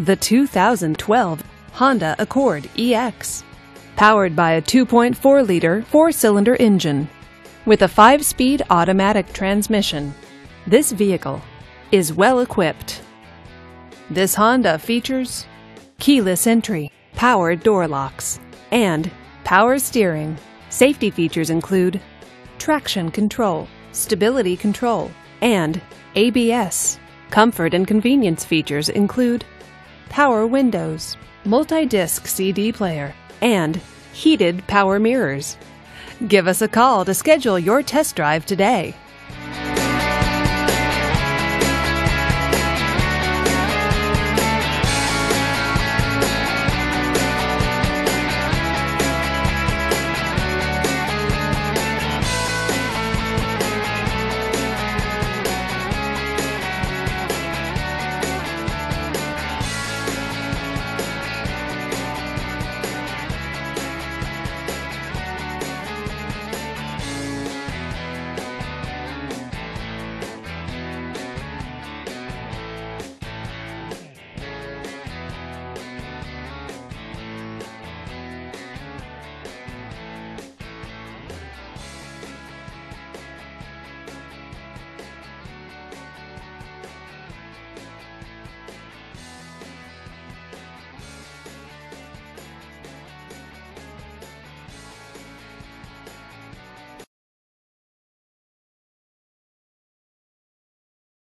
The 2012 Honda Accord EX. Powered by a 2.4-liter four-cylinder engine with a 5-speed automatic transmission, this vehicle is well equipped. This Honda features keyless entry, powered door locks, and power steering. Safety features include traction control, stability control, and ABS. Comfort and convenience features include power windows, multi-disc CD player, and heated power mirrors. Give us a call to schedule your test drive today.